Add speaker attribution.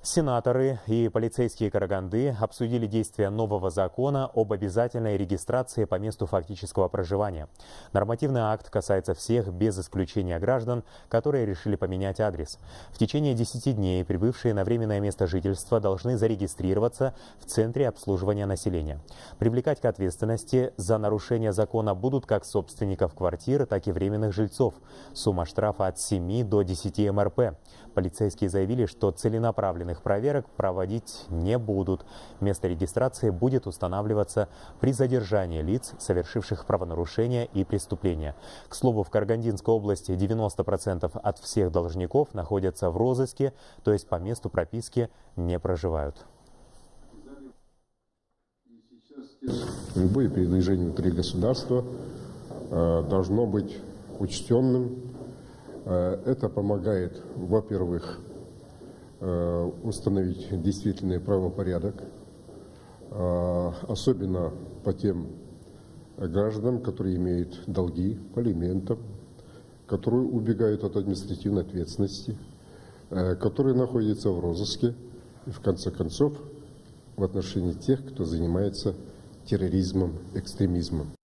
Speaker 1: Сенаторы и полицейские Караганды обсудили действия нового закона об обязательной регистрации по месту фактического проживания. Нормативный акт касается всех без исключения граждан, которые решили поменять адрес. В течение 10 дней прибывшие на временное место жительства должны зарегистрироваться в Центре обслуживания населения. Привлекать к ответственности за нарушение закона будут как собственников квартир, так и временных жильцов. Сумма штрафа от 7 до 10 МРП. Полицейские заявили, что целенаправленных проверок проводить не будут. Место регистрации будет устанавливаться при задержании лиц, совершивших правонарушения и преступления. К слову, в Карагандинской области 90% от всех должников находятся в розыске, то есть по месту прописки не проживают.
Speaker 2: Любое передвижение внутри государства должно быть учтенным. Это помогает, во-первых, установить действительный правопорядок, особенно по тем гражданам, которые имеют долги по алиментам, которые убегают от административной ответственности, которые находятся в розыске и, в конце концов, в отношении тех, кто занимается терроризмом, экстремизмом.